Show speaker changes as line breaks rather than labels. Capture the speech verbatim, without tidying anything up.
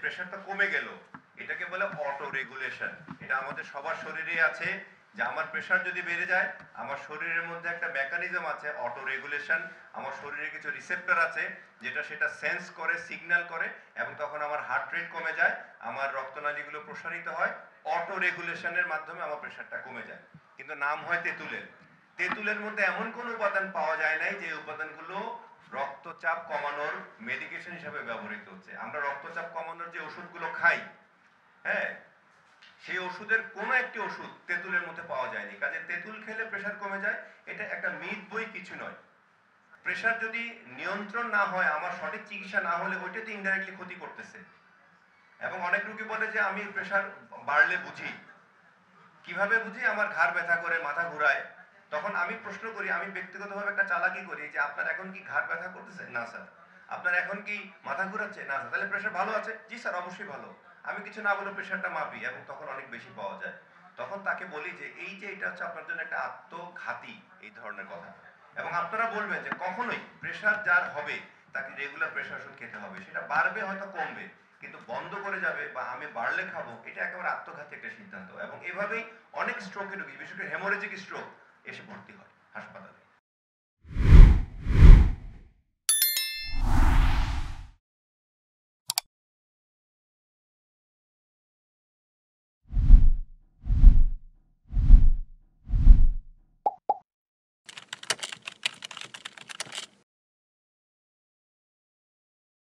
প্রেশারটা কমে গেল, এটাকে বলে অটো রেগুলেশন। এটা আমাদের সবার শরীরেই আছে, যে আমার প্রেশার যদি বেড়ে যায় আমার শরীরের মধ্যে একটা মেকানিজম আছে অটো রেগুলেশন। আমার শরীরে কিছু রিসেপ্টর আছে যেটা সেটা সেন্স করে, সিগন্যাল করে, এবং তখন আমার হার্ট রেট কমে যায়, আমার রক্তনালীগুলো প্রসারিত হয়, অটো রেগুলেশনের মাধ্যমে আমার প্রেশারটা কমে যায়। কিন্তু নাম হয় তেঁতুলের। তেঁতুলের মধ্যে এমন কোনো উপাদান পাওয়া যায় নাই যে উপাদানগুলো রক্তচাপ কমানোর মেডিকেশন হিসেবে ব্যবহৃত হচ্ছে। আমরা রক্তচাপ কমানোর যে ওষুধগুলো খাই, হ্যাঁ, সেই ওষুধের কোনো একটি ওষুধ তেঁতুলের মধ্যে পাওয়া যায়নি। কাজে তেঁতুল খেলে প্রেশার কমে যায়, এটা একটা মিথ বই কিছু নয়। প্রেশার যদি নিয়ন্ত্রণ না হয়, আমার সঠিক চিকিৎসা না হলে ওইটাতে ইনডাইরেক্টলি ক্ষতি করতেছে। এবং অনেক রোগী বলে যে আমি প্রেশার বাড়লে বুঝি। কিভাবে বুঝি? আমার ঘাড় ব্যথা করে, মাথা ঘুরায়। তখন আমি প্রশ্ন করি, আমি ব্যক্তিগতভাবে একটা চালাকি করি, যে আপনার এখন কি ঘাড় ব্যথা করতেছে? না স্যার। আপনার এখন কি মাথা ঘুরাচ্ছে? না স্যার। তাহলে প্রেশার ভালো আছে? জি স্যার, অবশ্যই ভালো। আমি কিছু না বলে প্রেশারটা মাপি, এবং তখন অনেক বেশি পাওয়া যায়। তখন তাকে বলি যে এই যে এটা হচ্ছে আপনার জন্য একটা আত্মঘাতী এই ধরনের কথা। এবং আপনারা বলবেন যে কখনোই প্রেশার যার হবে তাকে রেগুলার প্রেশার ওষুধ খেতে হবে। সেটা বাড়বে হয়তো কমবে, কিন্তু বন্ধ করে যাবে বা আমি বাড়লে খাবো, এটা একেবারে আত্মঘাতী একটা সিদ্ধান্ত। এবং এভাবেই অনেক স্ট্রোকের রোগী, বিশেষ করে হেমোরেজিক স্ট্রোক, এসে ভর্তি হয় হাসপাতালে।